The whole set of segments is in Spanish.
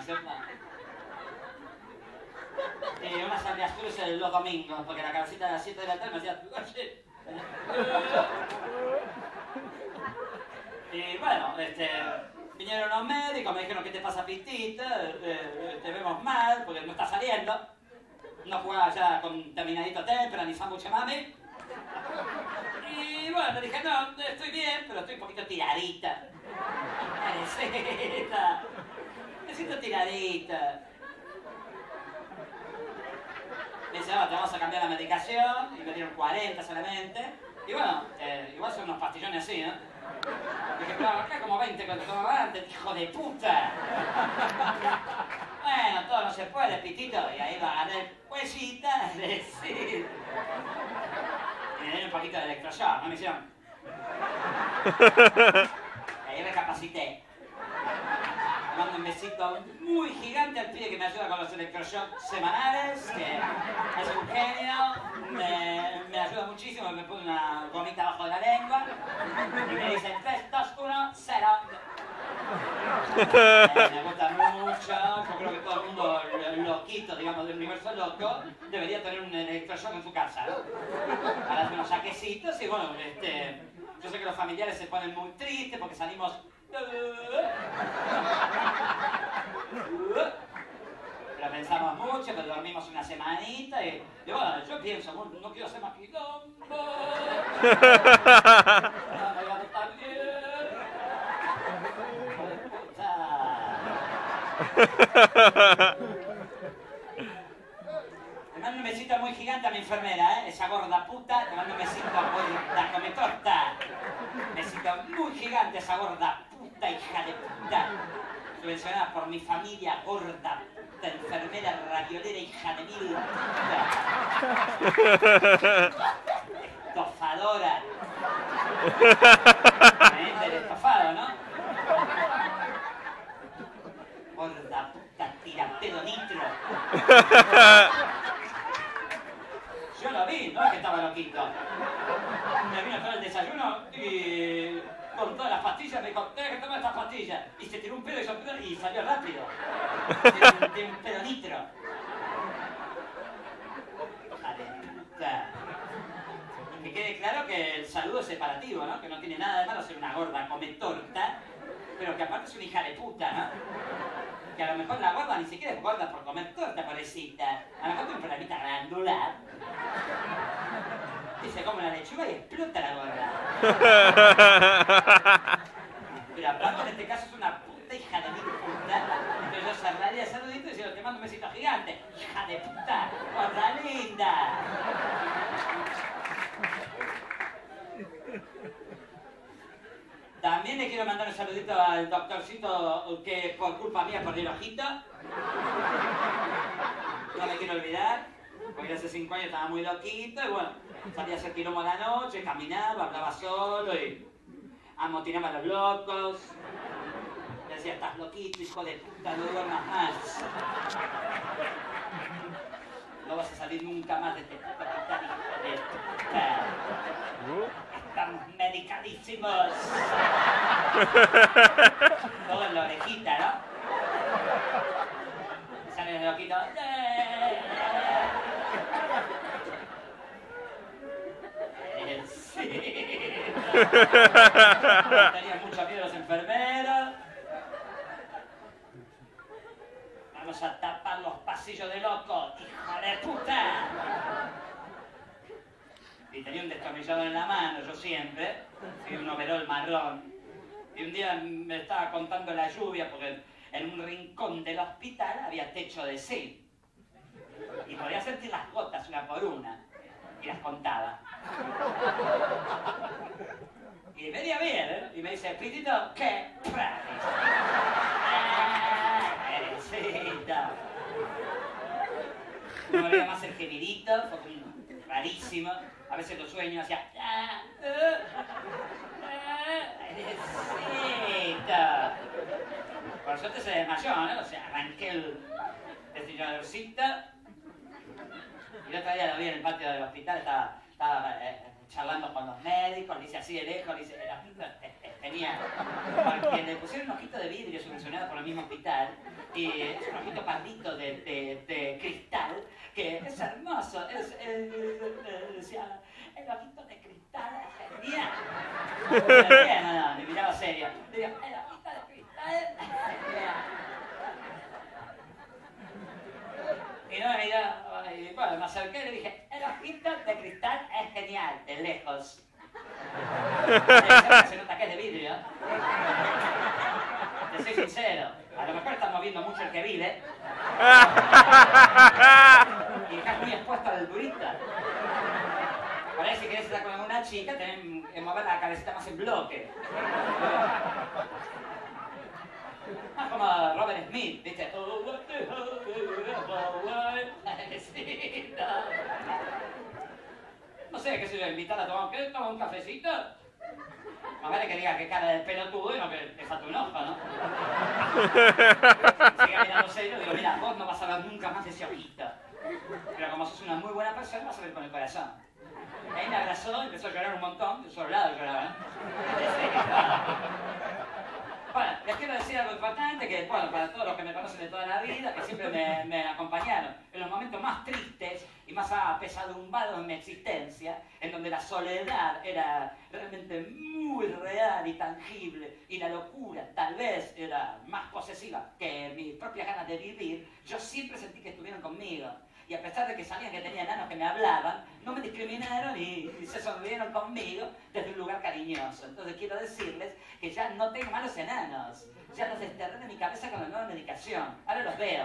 dice, y unas sandías cruces los domingos, porque la cabecita de las 7 de la tarde me hacía... Y bueno, vinieron los médicos, me dijeron, ¿qué te pasa, Pitita? Te vemos mal, porque no está saliendo. No jugaba ya con terminadito tempra ni sándwich mami. Y bueno, le dije, no, estoy bien, pero estoy un poquito tiradita. Necesita. Me siento tiradita. Me dice, no, te vamos a cambiar la medicación. Y me dieron 40 solamente. Y bueno, igual son unos pastillones así, ¿no? Dije, pero acá como 20 cuando tomaba antes, hijo de puta. Bueno, todo no se puede, Pitito. Y ahí lo agarré huesita, sí. Y me dieron un poquito de electroshock, ¿no? Me hicieron. Ahí recapacité. Le mando un besito muy gigante al pibe que me ayuda con los electroshocks semanales, que es un genio, me ayuda muchísimo, me pone una gomita abajo de la lengua y me dice 3, 2, 1, 0. Me gusta mucho, yo creo que todo el mundo loquito, digamos, del universo loco, debería tener un electroshock en su casa, ¿no? Para hacer unos saquecitos y bueno, yo sé que los familiares se ponen muy tristes porque salimos... Pero pensamos mucho, pero dormimos una semanita y bueno, yo pienso, no quiero hacer más quilombo. No me va a estar bien. Le mando un besito muy gigante a mi enfermera, esa gorda puta. Le mando un besito, gorda, come torta. Un besito muy gigante a esa gorda puta, hija de puta. Subvencionada por mi familia, gorda puta, enfermera, raviolera, hija de mil puta. Estofadora. Del estofado, ¿no? Gorda puta, tirapedo nitro. Yo lo vi, no es que estaba loquito. Me vino todo el desayuno y con todas las pastillas me dijo, tenés que tomar estas pastillas. Y se tiró un pedo y salió rápido. Tiene un pedo nitro. Hija de puta. Y que quede claro que el saludo es separativo, ¿no? Que no tiene nada de malo ser una gorda come torta, pero que aparte es una hija de puta, ¿no? Que a lo mejor la gorda ni siquiera es gorda por comer torta, pobrecita. A lo mejor tiene un problemita glandular. Y se come la lechuga y explota la gorda. Pero aparte en este caso es una puta hija de mil puta. Entonces yo cerraría el saludito y decía, te mando un besito gigante. Hija de puta, gorda linda. También le quiero mandar un saludito al doctorcito que por culpa mía perdió el ojito. No me quiero olvidar, porque hace 5 años estaba muy loquito y bueno, salía a hacer quilombo a la noche, caminaba, hablaba solo y amotinaba a los locos. Le decía, estás loquito, hijo de puta, no duermas más. No vas a salir nunca más de este puto hospital, hijo de puta. Estamos medicadísimos. Todo en la orejita, ¿no? Sale el loquito. Sí. Tenían mucho miedo los enfermeros. Vamos a tapar los pasillos de loco, hija de puta. Y tenía un destornillador en la mano, yo siempre, y un overol marrón. Y un día me estaba contando la lluvia, porque en un rincón del hospital había techo de zinc. Y podía sentir las gotas una por una. Y las contaba. Y venía bien, ¿eh? Y me dice, Pitito, ¿qué? Pobrecita. No me veía más el gemidito, fue rarísimo. A veces los sueños hacía... Pobrecita. Por suerte se desmayó, ¿no? O sea, arranqué el desfibriladorcito. Y el otro día lo vi en el patio del hospital, estaba charlando con los médicos, le hice así de lejos, le hice, el ojito tenía, porque le pusieron un ojito de vidrio subvencionado por el mismo hospital, y es un ojito pardito de cristal, que es hermoso, decía, el ojito de cristal es genial. No, me miraba serio, le digo, el ojito de cristal es genial. Y no me miraba, y bueno, me acerqué y le dije, el ojito de cristal es genial, de lejos. Se nota que es de vidrio. Te soy sincero, a lo mejor estamos viendo mucho el que vive. Y estás muy expuesto al durita. Por ahí si querés estar con una chica, tenés que mover la cabecita más en bloque. Más como Robert Smith, ¿viste? No sé, qué sé yo, invitar a tomar un cafecito. A ver que diga que cara de pelotudo y no que te falta un ojo, ¿no? Sigue mirando serio, digo, mira, vos no vas a ver nunca más ese ojito. Pero como sos una muy buena persona, vas a ver con el corazón. Y ahí me abrazó y empezó a llorar un montón, de su lado lloraba, ¿eh? Bueno, les quiero decir algo importante, que bueno, para todos los que me conocen de toda la vida, que siempre me acompañaron en los momentos más tristes y más apesadumbrados en mi existencia, en donde la soledad era realmente muy real y tangible, y la locura tal vez era más posesiva que mis propias ganas de vivir, yo siempre sentí que estuvieron conmigo. Y a pesar de que sabían que tenía enanos que me hablaban, no me discriminaron y se sonrieron conmigo desde un lugar cariñoso. Entonces quiero decirles que ya no tengo malos enanos. Ya los desterré de mi cabeza con la nueva medicación. Ahora los veo.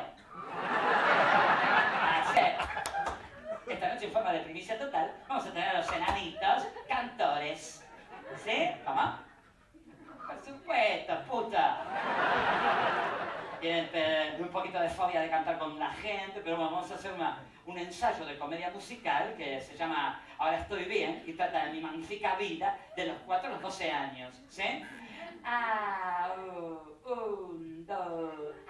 Así. Esta noche en forma de primicia total vamos a tener a los enanitos cantores. ¿Sí? ¿Cómo? Por supuesto, puta. Tienen un poquito de fobia de cantar con la gente, pero bueno, vamos a hacer un ensayo de comedia musical que se llama Ahora estoy bien y trata de mi magnífica vida de los 4 a los 12 años, ¿sí? 1, 2,